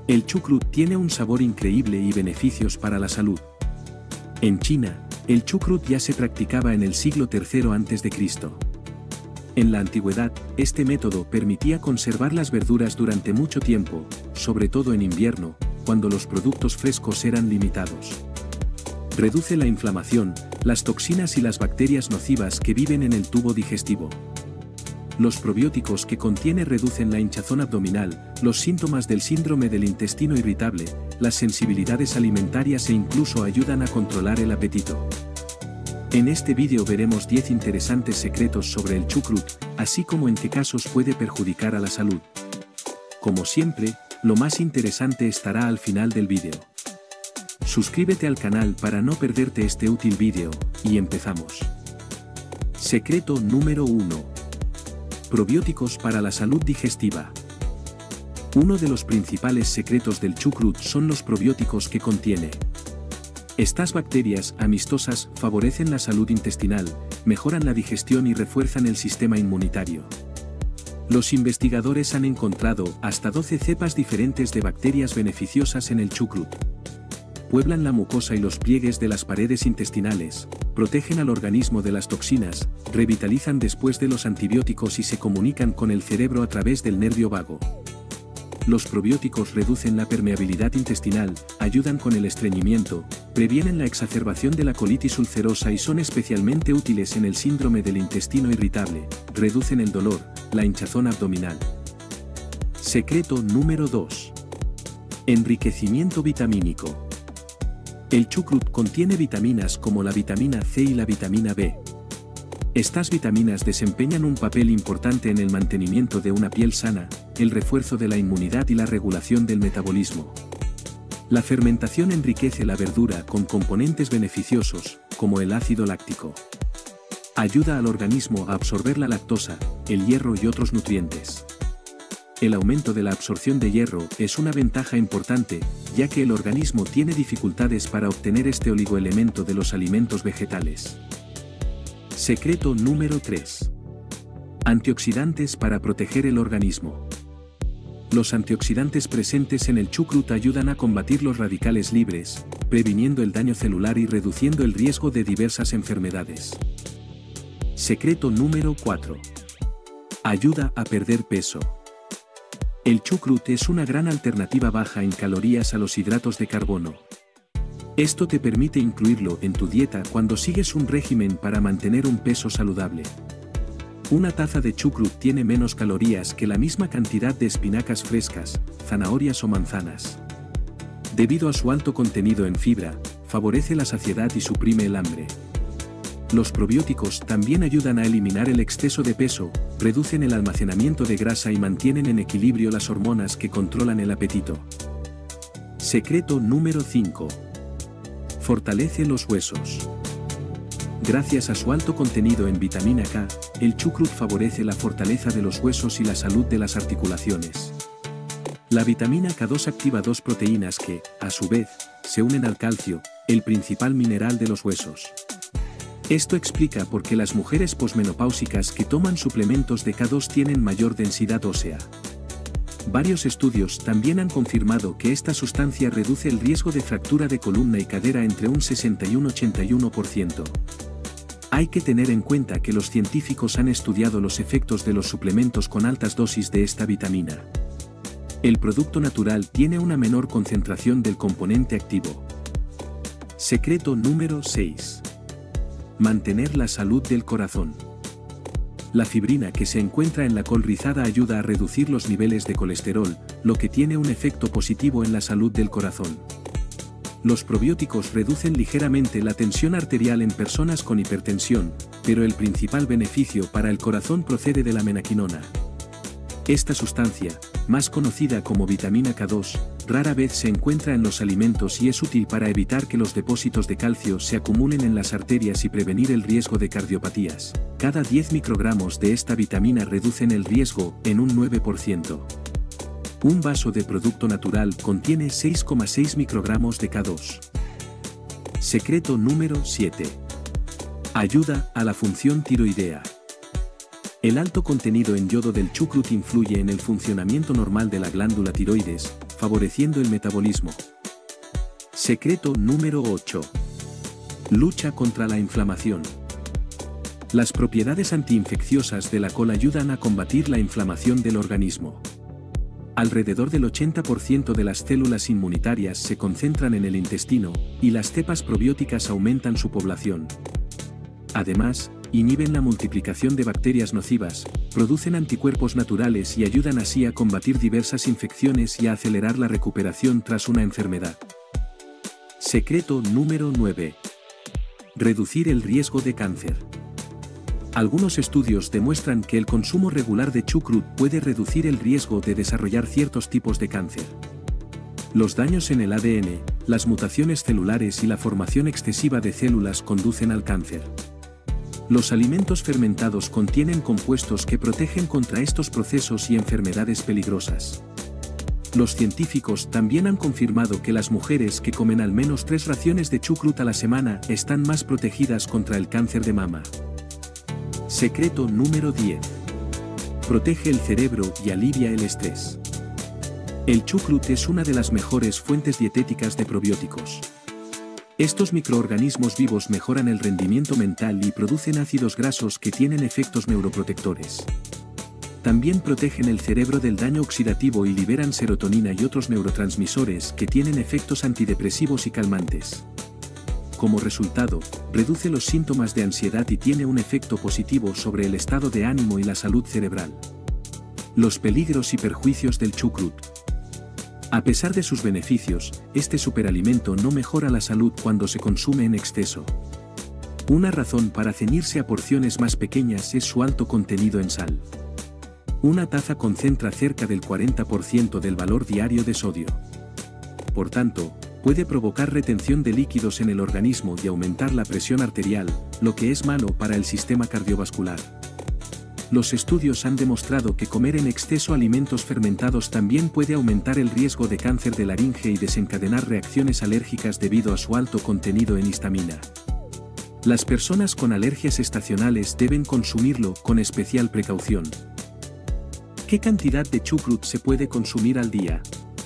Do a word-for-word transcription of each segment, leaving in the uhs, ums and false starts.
El chucrut tiene un sabor increíble y beneficios para la salud. En China, el chucrut ya se practicaba en el siglo tercero antes de Cristo. En la antigüedad, este método permitía conservar las verduras durante mucho tiempo, sobre todo en invierno, cuando los productos frescos eran limitados. Reduce la inflamación, las toxinas y las bacterias nocivas que viven en el tubo digestivo. Los probióticos que contiene reducen la hinchazón abdominal, los síntomas del síndrome del intestino irritable, las sensibilidades alimentarias e incluso ayudan a controlar el apetito. En este vídeo veremos diez interesantes secretos sobre el chucrut, así como en qué casos puede perjudicar a la salud. Como siempre, lo más interesante estará al final del vídeo. Suscríbete al canal para no perderte este útil vídeo, y empezamos. Secreto número uno. Probióticos para la salud digestiva. Uno de los principales secretos del chucrut son los probióticos que contiene. Estas bacterias amistosas favorecen la salud intestinal, mejoran la digestión y refuerzan el sistema inmunitario. Los investigadores han encontrado hasta doce cepas diferentes de bacterias beneficiosas en el chucrut. Pueblan la mucosa y los pliegues de las paredes intestinales, protegen al organismo de las toxinas, revitalizan después de los antibióticos y se comunican con el cerebro a través del nervio vago. Los probióticos reducen la permeabilidad intestinal, ayudan con el estreñimiento, previenen la exacerbación de la colitis ulcerosa y son especialmente útiles en el síndrome del intestino irritable, reducen el dolor, la hinchazón abdominal. Secreto número dos. Enriquecimiento vitamínico. El chucrut contiene vitaminas como la vitamina C y la vitamina B. Estas vitaminas desempeñan un papel importante en el mantenimiento de una piel sana, el refuerzo de la inmunidad y la regulación del metabolismo. La fermentación enriquece la verdura con componentes beneficiosos, como el ácido láctico. Ayuda al organismo a absorber la lactosa, el hierro y otros nutrientes. El aumento de la absorción de hierro es una ventaja importante, ya que el organismo tiene dificultades para obtener este oligoelemento de los alimentos vegetales. Secreto número tres. Antioxidantes para proteger el organismo. Los antioxidantes presentes en el chucrut ayudan a combatir los radicales libres, previniendo el daño celular y reduciendo el riesgo de diversas enfermedades. Secreto número cuatro. Ayuda a perder peso. El chucrut es una gran alternativa baja en calorías a los hidratos de carbono. Esto te permite incluirlo en tu dieta cuando sigues un régimen para mantener un peso saludable. Una taza de chucrut tiene menos calorías que la misma cantidad de espinacas frescas, zanahorias o manzanas. Debido a su alto contenido en fibra, favorece la saciedad y suprime el hambre. Los probióticos también ayudan a eliminar el exceso de peso, reducen el almacenamiento de grasa y mantienen en equilibrio las hormonas que controlan el apetito. Secreto número cinco. Fortalece los huesos. Gracias a su alto contenido en vitamina K, el chucrut favorece la fortaleza de los huesos y la salud de las articulaciones. La vitamina K dos activa dos proteínas que, a su vez, se unen al calcio, el principal mineral de los huesos. Esto explica por qué las mujeres posmenopáusicas que toman suplementos de K dos tienen mayor densidad ósea. Varios estudios también han confirmado que esta sustancia reduce el riesgo de fractura de columna y cadera entre un sesenta y un ochenta y uno por ciento. Hay que tener en cuenta que los científicos han estudiado los efectos de los suplementos con altas dosis de esta vitamina. El producto natural tiene una menor concentración del componente activo. Secreto número seis. Mantener la salud del corazón. La fibrina que se encuentra en la col rizada ayuda a reducir los niveles de colesterol, lo que tiene un efecto positivo en la salud del corazón. Los probióticos reducen ligeramente la tensión arterial en personas con hipertensión, pero el principal beneficio para el corazón procede de la menaquinona. Esta sustancia, más conocida como vitamina K dos, rara vez se encuentra en los alimentos y es útil para evitar que los depósitos de calcio se acumulen en las arterias y prevenir el riesgo de cardiopatías. Cada diez microgramos de esta vitamina reducen el riesgo en un nueve por ciento. Un vaso de producto natural contiene seis coma seis microgramos de K dos. Secreto número siete. Ayuda a la función tiroidea. El alto contenido en yodo del chucrut influye en el funcionamiento normal de la glándula tiroides, favoreciendo el metabolismo. Secreto número ocho. Lucha contra la inflamación. Las propiedades antiinfecciosas de la col ayudan a combatir la inflamación del organismo. Alrededor del ochenta por ciento de las células inmunitarias se concentran en el intestino, y las cepas probióticas aumentan su población. Además, inhiben la multiplicación de bacterias nocivas, producen anticuerpos naturales y ayudan así a combatir diversas infecciones y a acelerar la recuperación tras una enfermedad. Secreto número nueve. Reducir el riesgo de cáncer. Algunos estudios demuestran que el consumo regular de chucrut puede reducir el riesgo de desarrollar ciertos tipos de cáncer. Los daños en el A D N, las mutaciones celulares y la formación excesiva de células conducen al cáncer. Los alimentos fermentados contienen compuestos que protegen contra estos procesos y enfermedades peligrosas. Los científicos también han confirmado que las mujeres que comen al menos tres raciones de chucrut a la semana están más protegidas contra el cáncer de mama. Secreto número diez. Protege el cerebro y alivia el estrés. El chucrut es una de las mejores fuentes dietéticas de probióticos. Estos microorganismos vivos mejoran el rendimiento mental y producen ácidos grasos que tienen efectos neuroprotectores. También protegen el cerebro del daño oxidativo y liberan serotonina y otros neurotransmisores que tienen efectos antidepresivos y calmantes. Como resultado, reduce los síntomas de ansiedad y tiene un efecto positivo sobre el estado de ánimo y la salud cerebral. Los peligros y perjuicios del chucrut. A pesar de sus beneficios, este superalimento no mejora la salud cuando se consume en exceso. Una razón para ceñirse a porciones más pequeñas es su alto contenido en sal. Una taza concentra cerca del cuarenta por ciento del valor diario de sodio. Por tanto, puede provocar retención de líquidos en el organismo y aumentar la presión arterial, lo que es malo para el sistema cardiovascular. Los estudios han demostrado que comer en exceso alimentos fermentados también puede aumentar el riesgo de cáncer de laringe y desencadenar reacciones alérgicas debido a su alto contenido en histamina. Las personas con alergias estacionales deben consumirlo con especial precaución. ¿Qué cantidad de chucrut se puede consumir al día?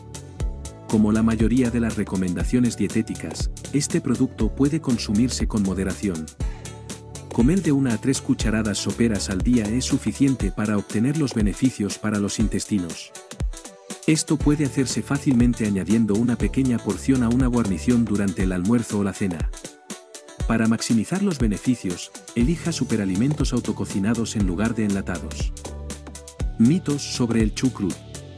Como la mayoría de las recomendaciones dietéticas, este producto puede consumirse con moderación. Comer de una a tres cucharadas soperas al día es suficiente para obtener los beneficios para los intestinos. Esto puede hacerse fácilmente añadiendo una pequeña porción a una guarnición durante el almuerzo o la cena. Para maximizar los beneficios, elija superalimentos autococinados en lugar de enlatados. Mitos sobre el chucrut.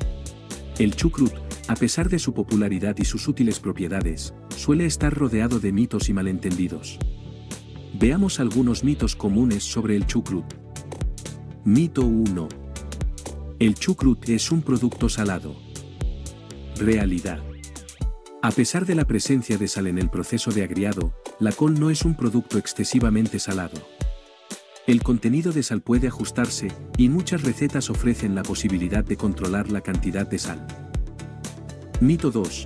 El chucrut, a pesar de su popularidad y sus útiles propiedades, suele estar rodeado de mitos y malentendidos. Veamos algunos mitos comunes sobre el chucrut. Mito uno. El chucrut es un producto salado. Realidad. A pesar de la presencia de sal en el proceso de agriado, la col no es un producto excesivamente salado. El contenido de sal puede ajustarse, y muchas recetas ofrecen la posibilidad de controlar la cantidad de sal. Mito dos.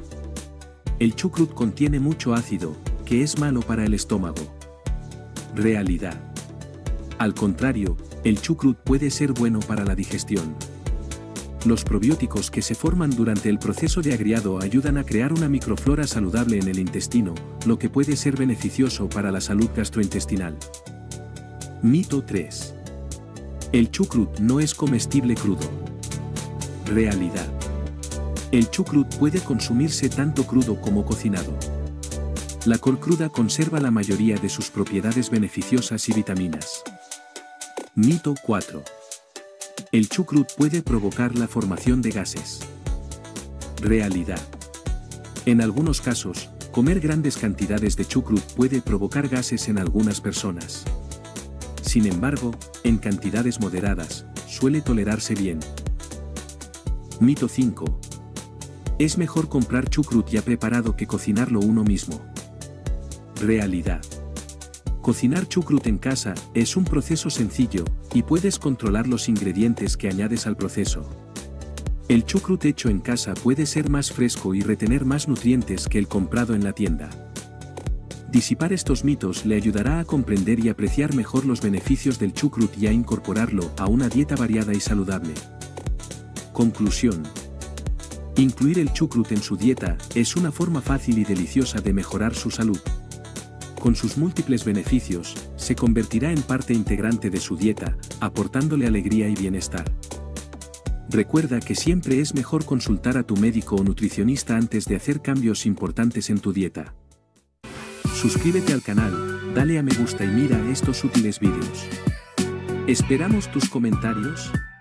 El chucrut contiene mucho ácido, que es malo para el estómago. Realidad. Al contrario, el chucrut puede ser bueno para la digestión. Los probióticos que se forman durante el proceso de agriado ayudan a crear una microflora saludable en el intestino, lo que puede ser beneficioso para la salud gastrointestinal. Mito tres. El chucrut no es comestible crudo. Realidad. El chucrut puede consumirse tanto crudo como cocinado. La col cruda conserva la mayoría de sus propiedades beneficiosas y vitaminas. Mito cuatro. El chucrut puede provocar la formación de gases. Realidad. En algunos casos, comer grandes cantidades de chucrut puede provocar gases en algunas personas. Sin embargo, en cantidades moderadas, suele tolerarse bien. Mito cinco. Es mejor comprar chucrut ya preparado que cocinarlo uno mismo. Realidad. Cocinar chucrut en casa es un proceso sencillo, y puedes controlar los ingredientes que añades al proceso. El chucrut hecho en casa puede ser más fresco y retener más nutrientes que el comprado en la tienda. Disipar estos mitos le ayudará a comprender y apreciar mejor los beneficios del chucrut y a incorporarlo a una dieta variada y saludable. Conclusión. Incluir el chucrut en su dieta es una forma fácil y deliciosa de mejorar su salud. Con sus múltiples beneficios, se convertirá en parte integrante de su dieta, aportándole alegría y bienestar. Recuerda que siempre es mejor consultar a tu médico o nutricionista antes de hacer cambios importantes en tu dieta. Suscríbete al canal, dale a me gusta y mira estos útiles vídeos. Esperamos tus comentarios.